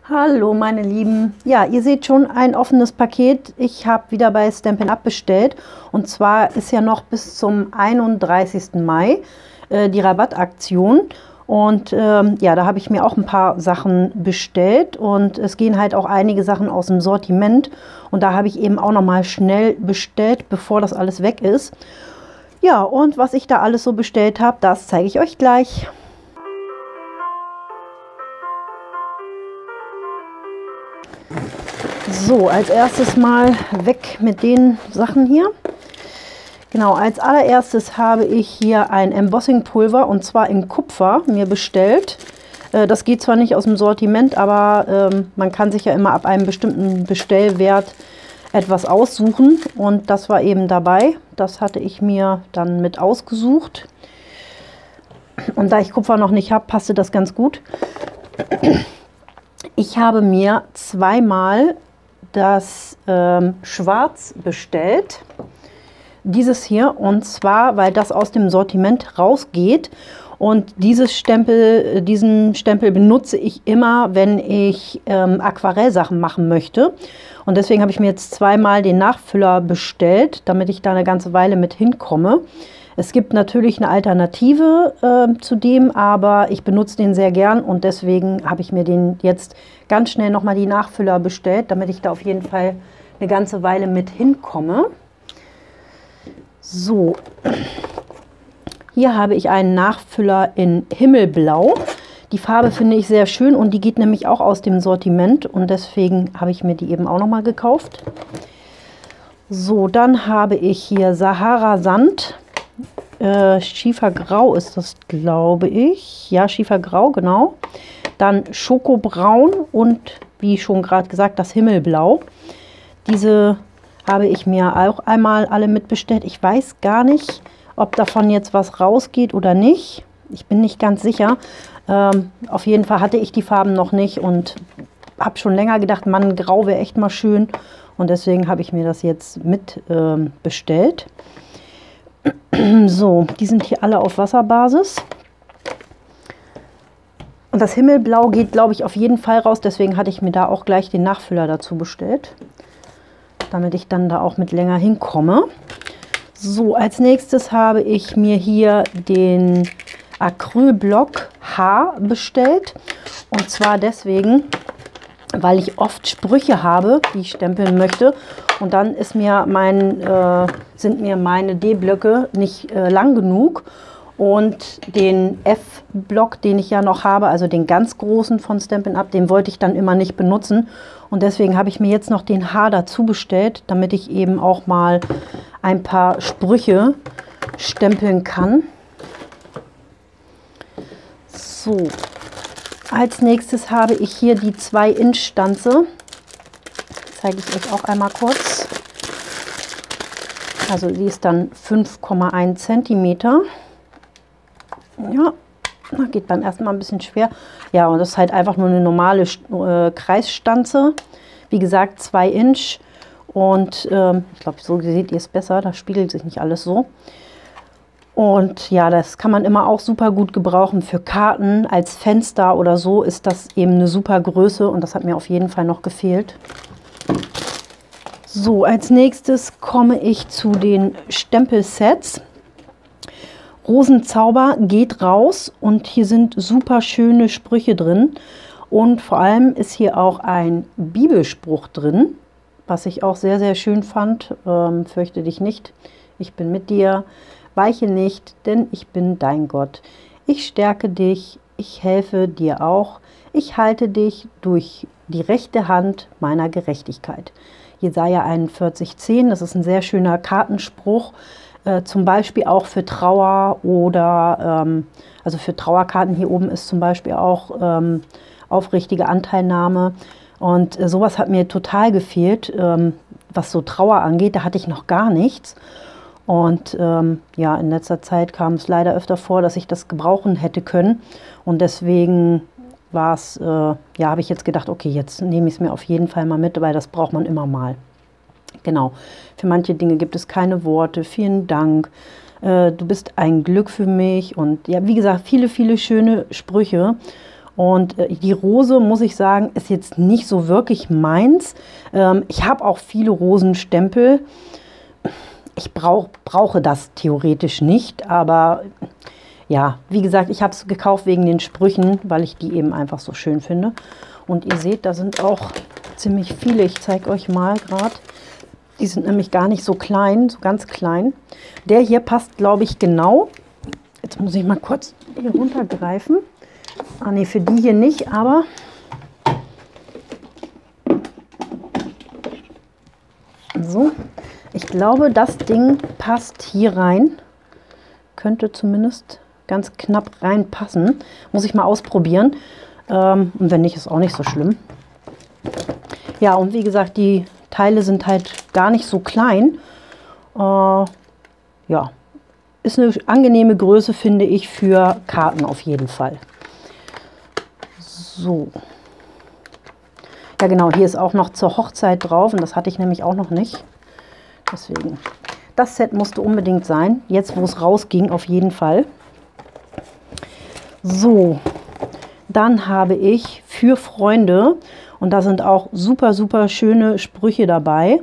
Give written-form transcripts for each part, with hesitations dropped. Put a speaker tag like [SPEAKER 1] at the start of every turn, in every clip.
[SPEAKER 1] Hallo meine Lieben, ja, ihr seht schon ein offenes Paket. Ich habe wieder bei Stampin' Up bestellt und zwar ist ja noch bis zum 31. Mai die Rabattaktion und ja, da habe ich mir auch ein paar Sachen bestellt und es gehen halt auch einige Sachen aus dem Sortiment und da habe ich eben auch noch mal schnell bestellt, bevor das alles weg ist. Ja, und was ich da alles so bestellt habe, das zeige ich euch gleich. So, als erstes mal weg mit den Sachen hier. Genau, als allererstes habe ich hier ein Embossing-Pulver und zwar in Kupfer mir bestellt. Das geht zwar nicht aus dem Sortiment, aber man kann sich ja immer ab einem bestimmten Bestellwert etwas aussuchen und das war eben dabei. Das hatte ich mir dann mit ausgesucht. Und da ich Kupfer noch nicht habe, passte das ganz gut. Ich habe mir zweimal das Schwarz bestellt, dieses hier, und zwar, weil das aus dem Sortiment rausgeht und diesen Stempel benutze ich immer, wenn ich Aquarellsachen machen möchte und deswegen habe ich mir jetzt zweimal den Nachfüller bestellt, damit ich da eine ganze Weile mit hinkomme. Es gibt natürlich eine Alternative zu dem, aber ich benutze den sehr gern und deswegen habe ich mir den jetzt ganz schnell nochmal die Nachfüller bestellt, damit ich da auf jeden Fall eine ganze Weile mit hinkomme. So, hier habe ich einen Nachfüller in Himmelblau. Die Farbe finde ich sehr schön und die geht nämlich auch aus dem Sortiment und deswegen habe ich mir die eben auch nochmal gekauft. So, dann habe ich hier Sahara Sand. Schiefergrau ist das, glaube ich. Ja, Schiefergrau, genau. Dann Schokobraun und, wie schon gerade gesagt, das Himmelblau. Diese habe ich mir auch einmal alle mitbestellt. Ich weiß gar nicht, ob davon jetzt was rausgeht oder nicht. Ich bin nicht ganz sicher. Auf jeden Fall hatte ich die Farben noch nicht und habe schon länger gedacht, Mann, Grau wäre echt mal schön. Und deswegen habe ich mir das jetzt mit bestellt. So, die sind hier alle auf Wasserbasis. Und das Himmelblau geht, glaube ich, auf jeden Fall raus. Deswegen hatte ich mir da auch gleich den Nachfüller dazu bestellt, damit ich dann da auch mit länger hinkomme. So, als nächstes habe ich mir hier den Acrylblock H bestellt. Und zwar deswegen, weil ich oft Sprüche habe, die ich stempeln möchte. Und dann ist mir sind mir meine D-Blöcke nicht lang genug. Und den F-Block, den ich ja noch habe, also den ganz großen von Stampin' Up, den wollte ich dann immer nicht benutzen. Und deswegen habe ich mir jetzt noch den H dazu bestellt, damit ich eben auch mal ein paar Sprüche stempeln kann. So, als nächstes habe ich hier die 2-Inch-Stanze. Zeige ich euch auch einmal kurz. Also die ist dann 5,1 Zentimeter. Ja, geht beim ersten Mal ein bisschen schwer. Ja, und das ist halt einfach nur eine normale Kreisstanze. Wie gesagt, 2 Inch. Und ich glaube, so seht ihr es besser. Da spiegelt sich nicht alles so. Und ja, das kann man immer auch super gut gebrauchen für Karten. Als Fenster oder so ist das eben eine super Größe. Und das hat mir auf jeden Fall noch gefehlt. So, als nächstes komme ich zu den Stempelsets. Rosenzauber geht raus und hier sind super schöne Sprüche drin. Und vor allem ist hier auch ein Bibelspruch drin, was ich auch sehr, sehr schön fand. Fürchte dich nicht, ich bin mit dir. Weiche nicht, denn ich bin dein Gott. Ich stärke dich, ich helfe dir auch. Ich halte dich durch die rechte Hand meiner Gerechtigkeit. Jesaja 41,10, das ist ein sehr schöner Kartenspruch, zum Beispiel auch für Trauer oder, also für Trauerkarten. Hier oben ist zum Beispiel auch aufrichtige Anteilnahme. Und sowas hat mir total gefehlt, was so Trauer angeht. Da hatte ich noch gar nichts. Und ja, in letzter Zeit kam es leider öfter vor, dass ich das gebrauchen hätte können. Und deswegen war es, ja, habe ich jetzt gedacht, okay, jetzt nehme ich es mir auf jeden Fall mal mit, weil das braucht man immer mal. Genau, für manche Dinge gibt es keine Worte. Vielen Dank, du bist ein Glück für mich. Und ja, wie gesagt, viele, viele schöne Sprüche. Und die Rose, muss ich sagen, ist jetzt nicht so wirklich meins. Ich habe auch viele Rosenstempel. Ich brauche das theoretisch nicht, aber ja, wie gesagt, ich habe es gekauft wegen den Sprüchen, weil ich die eben einfach so schön finde. Und ihr seht, da sind auch ziemlich viele. Ich zeige euch mal gerade. Die sind nämlich gar nicht so klein, so ganz klein. Der hier passt, glaube ich, genau. Jetzt muss ich mal kurz hier runtergreifen. Ah ne, für die hier nicht, aber so. Ich glaube, das Ding passt hier rein. Könnte zumindest ganz knapp reinpassen. Muss ich mal ausprobieren. Und wenn nicht, ist auch nicht so schlimm. Ja, und wie gesagt, die Teile sind halt gar nicht so klein. Ja, ist eine angenehme Größe, finde ich, für Karten auf jeden Fall. So. Ja genau, hier ist auch noch zur Hochzeit drauf und das hatte ich nämlich auch noch nicht. Deswegen, das Set musste unbedingt sein. Jetzt, wo es rausging, auf jeden Fall. So, dann habe ich für Freunde, und da sind auch super, super schöne Sprüche dabei.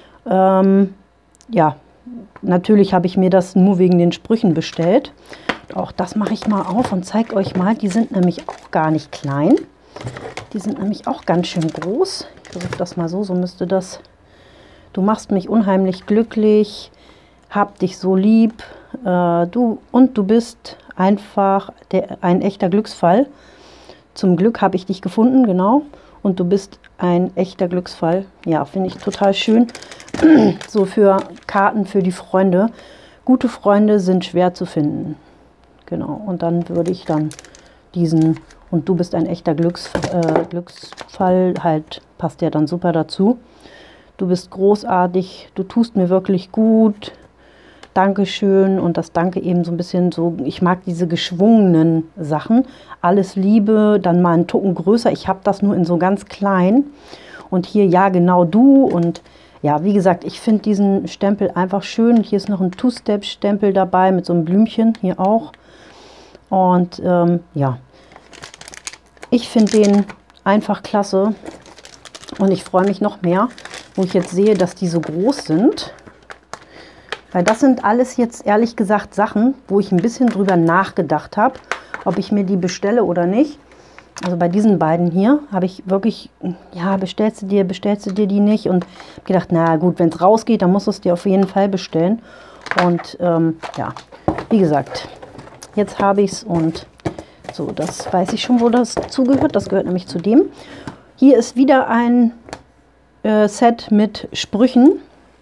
[SPEAKER 1] Ja, natürlich habe ich mir das nur wegen den Sprüchen bestellt. Auch das mache ich mal auf und zeige euch mal. Die sind nämlich auch gar nicht klein. Die sind nämlich auch ganz schön groß. Ich versuche das mal so, so müsste das. Du machst mich unheimlich glücklich, hab dich so lieb, du bist einfach ein echter Glücksfall. Zum Glück habe ich dich gefunden, genau. Und du bist ein echter Glücksfall. Ja, finde ich total schön. So für Karten für die Freunde. Gute Freunde sind schwer zu finden. Genau, und dann würde ich dann diesen und du bist ein echter Glücksfall, halt passt ja dann super dazu. Du bist großartig, du tust mir wirklich gut, Dankeschön und das Danke eben so ein bisschen so, ich mag diese geschwungenen Sachen, alles Liebe, dann mal einen Tucken größer, ich habe das nur in so ganz klein und hier ja genau du und ja, wie gesagt, ich finde diesen Stempel einfach schön. Hier ist noch ein Two-Step-Stempel dabei mit so einem Blümchen, hier auch und ja, ich finde den einfach klasse und ich freue mich noch mehr, wo ich jetzt sehe, dass die so groß sind. Weil das sind alles jetzt ehrlich gesagt Sachen, wo ich ein bisschen drüber nachgedacht habe, ob ich mir die bestelle oder nicht. Also bei diesen beiden hier habe ich wirklich, ja, bestellst du dir die nicht? Und habe gedacht, na gut, wenn es rausgeht, dann musst du es dir auf jeden Fall bestellen. Und ja, wie gesagt, jetzt habe ich es und so, das weiß ich schon, wo das zugehört. Das gehört nämlich zu dem. Hier ist wieder ein Set mit Sprüchen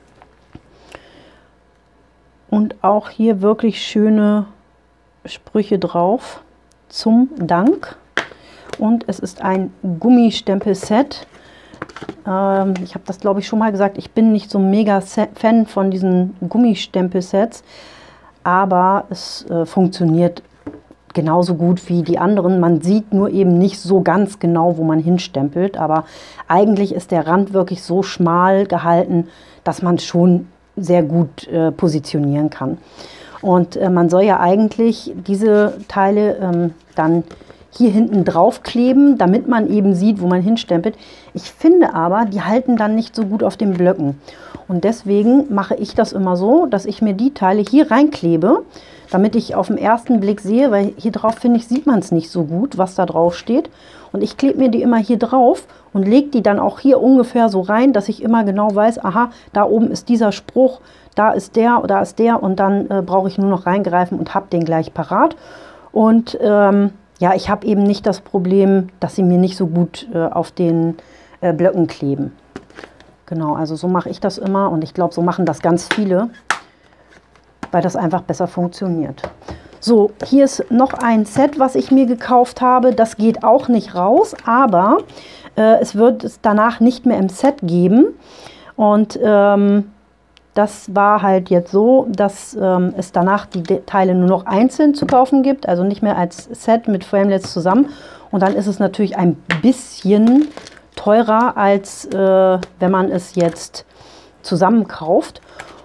[SPEAKER 1] und auch hier wirklich schöne Sprüche drauf zum Dank und es ist ein Gummistempel-Set. Ich habe das glaube ich schon mal gesagt, ich bin nicht so mega Fan von diesen Gummistempel-Sets, aber es funktioniert genauso gut wie die anderen. Man sieht nur eben nicht so ganz genau, wo man hinstempelt, aber eigentlich ist der Rand wirklich so schmal gehalten, dass man schon sehr gut positionieren kann. Und man soll ja eigentlich diese Teile dann hier hinten drauf kleben, damit man eben sieht, wo man hinstempelt. Ich finde aber, die halten dann nicht so gut auf den Blöcken. Und deswegen mache ich das immer so, dass ich mir die Teile hier reinklebe, damit ich auf den ersten Blick sehe, weil hier drauf, finde ich, sieht man es nicht so gut, was da drauf steht. Und ich klebe mir die immer hier drauf und lege die dann auch hier ungefähr so rein, dass ich immer genau weiß, aha, da oben ist dieser Spruch, da ist der und dann brauche ich nur noch reingreifen und habe den gleich parat. Und ja, ich habe eben nicht das Problem, dass sie mir nicht so gut auf den Blöcken kleben. Genau, also so mache ich das immer und ich glaube, so machen das ganz viele, weil das einfach besser funktioniert. So, hier ist noch ein Set, was ich mir gekauft habe. Das geht auch nicht raus, aber es wird es danach nicht mehr im Set geben. Und das war halt jetzt so, dass es danach die Teile nur noch einzeln zu kaufen gibt, also nicht mehr als Set mit Framelets zusammen. Und dann ist es natürlich ein bisschen teurer, als wenn man es jetzt zusammen kauft.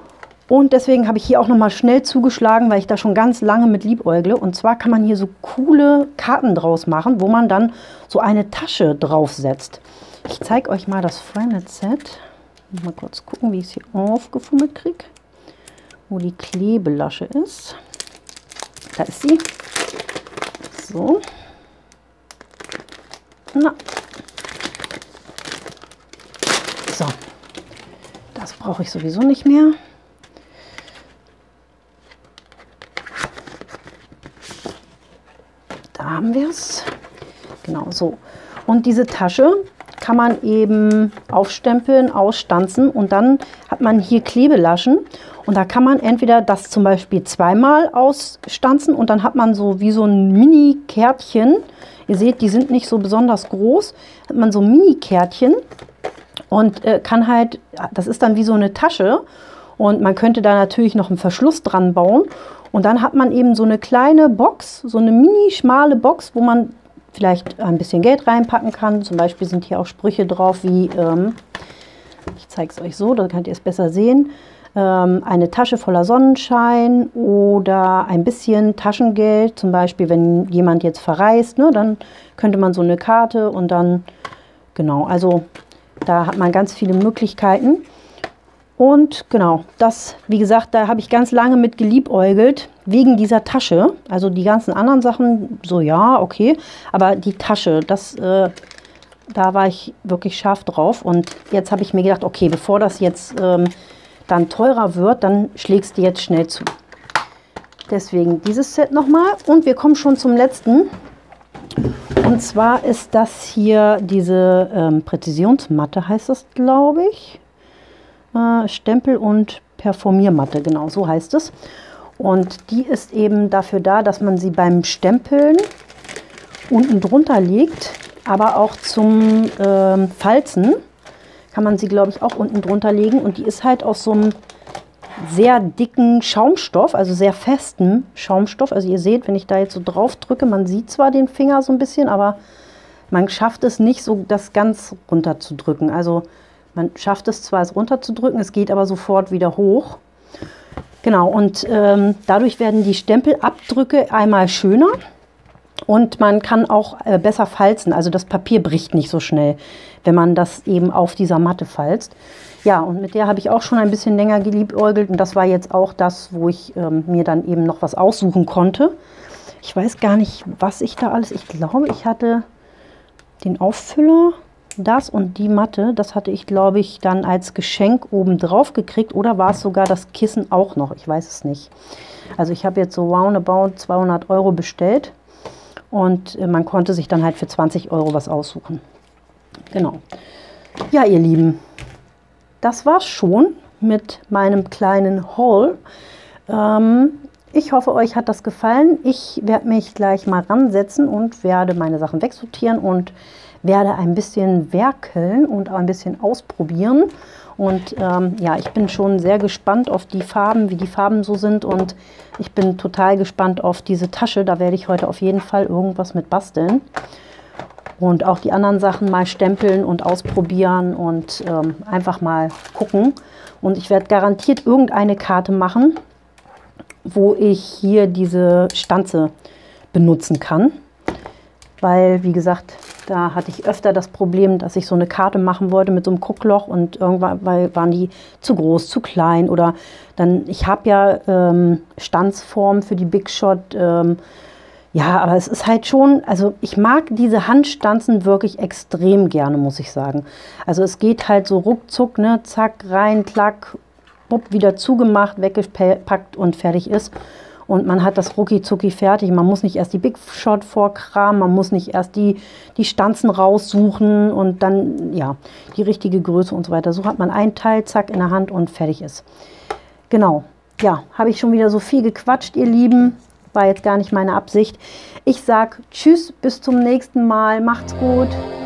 [SPEAKER 1] Und deswegen habe ich hier auch noch mal schnell zugeschlagen, weil ich da schon ganz lange mit liebäugle. Und zwar kann man hier so coole Karten draus machen, wo man dann so eine Tasche draufsetzt. Ich zeige euch mal das Friended Set. Mal kurz gucken, wie ich es hier aufgefummelt kriege. Wo die Klebelasche ist. Da ist sie. So. Na. So. Das brauche ich sowieso nicht mehr. Da haben wir es. Genau so. Und diese Tasche kann man eben aufstempeln, ausstanzen und dann hat man hier Klebelaschen und da kann man entweder das zum Beispiel zweimal ausstanzen und dann hat man so wie so ein Mini-Kärtchen. Ihr seht, die sind nicht so besonders groß. Hat man so Mini-Kärtchen und kann halt, das ist dann wie so eine Tasche und man könnte da natürlich noch einen Verschluss dran bauen und dann hat man eben so eine kleine Box, so eine mini-schmale Box, wo man vielleicht ein bisschen Geld reinpacken kann. Zum Beispiel sind hier auch Sprüche drauf wie, ich zeige es euch so, da könnt ihr es besser sehen, eine Tasche voller Sonnenschein oder ein bisschen Taschengeld. Zum Beispiel, wenn jemand jetzt verreist, ne, dann könnte man so eine Karte und dann, genau, also da hat man ganz viele Möglichkeiten. Und genau, das, wie gesagt, da habe ich ganz lange mit geliebäugelt, wegen dieser Tasche. Also die ganzen anderen Sachen, so ja, okay. Aber die Tasche, da war ich wirklich scharf drauf. Und jetzt habe ich mir gedacht, okay, bevor das jetzt dann teurer wird, dann schlägst du jetzt schnell zu. Deswegen dieses Set nochmal. Und wir kommen schon zum letzten. Und zwar ist das hier diese Präzisionsmatte, heißt das, glaube ich. Stempel- und Performiermatte, genau so heißt es. Und die ist eben dafür da, dass man sie beim Stempeln unten drunter legt, aber auch zum Falzen kann man sie, glaube ich, auch unten drunter legen. Und die ist halt aus so einem sehr dicken Schaumstoff, also sehr festen Schaumstoff. Also ihr seht, wenn ich da jetzt so drauf drücke, man sieht zwar den Finger so ein bisschen, aber man schafft es nicht so, das ganz runter zu drücken. Also man schafft es zwar, es runterzudrücken, es geht aber sofort wieder hoch. Genau, und dadurch werden die Stempelabdrücke einmal schöner und man kann auch besser falzen. Also das Papier bricht nicht so schnell, wenn man das eben auf dieser Matte falzt. Ja, und mit der habe ich auch schon ein bisschen länger geliebäugelt und das war jetzt auch das, wo ich mir dann eben noch was aussuchen konnte. Ich weiß gar nicht, was ich da alles... Ich glaube, ich hatte den Auffüller... Das und die Matte, das hatte ich, glaube ich, dann als Geschenk oben drauf gekriegt. Oder war es sogar das Kissen auch noch? Ich weiß es nicht. Also ich habe jetzt so roundabout 200 € bestellt. Und man konnte sich dann halt für 20 € was aussuchen. Genau. Ja, ihr Lieben, das war's schon mit meinem kleinen Haul. Ich hoffe, euch hat das gefallen. Ich werde mich gleich mal ransetzen und werde meine Sachen wegsortieren und werde ein bisschen werkeln und ein bisschen ausprobieren. Und ja, ich bin schon sehr gespannt auf die Farben, wie die Farben so sind. Und ich bin total gespannt auf diese Tasche. Da werde ich heute auf jeden Fall irgendwas mit basteln. Und auch die anderen Sachen mal stempeln und ausprobieren und einfach mal gucken. Und ich werde garantiert irgendeine Karte machen, wo ich hier diese Stanze benutzen kann. Weil, wie gesagt, da hatte ich öfter das Problem, dass ich so eine Karte machen wollte mit so einem Guckloch und irgendwann waren die zu groß, zu klein. Oder dann, ich habe ja Stanzform für die Big Shot. Ja, aber es ist halt schon, also ich mag diese Handstanzen wirklich extrem gerne, muss ich sagen. Also es geht halt so ruckzuck, ne, zack, rein, klack, bupp, wieder zugemacht, weggepackt und fertig ist. Und man hat das rucki-zucki fertig. Man muss nicht erst die Big Shot vorkramen, man muss nicht erst die Stanzen raussuchen und dann, ja, die richtige Größe und so weiter. So hat man ein Teil, zack, in der Hand und fertig ist. Genau, ja, habe ich schon wieder so viel gequatscht, ihr Lieben. War jetzt gar nicht meine Absicht. Ich sag tschüss, bis zum nächsten Mal. Macht's gut.